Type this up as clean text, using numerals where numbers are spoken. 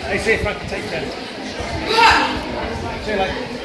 Hey, see if I can take that. See you later.